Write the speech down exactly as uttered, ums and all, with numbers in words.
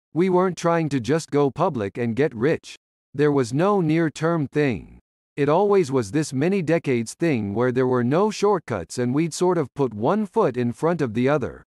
We weren't trying to just go public and get rich. There was no near-term thing. It always was this many decades thing where there were no shortcuts and we'd sort of put one foot in front of the other.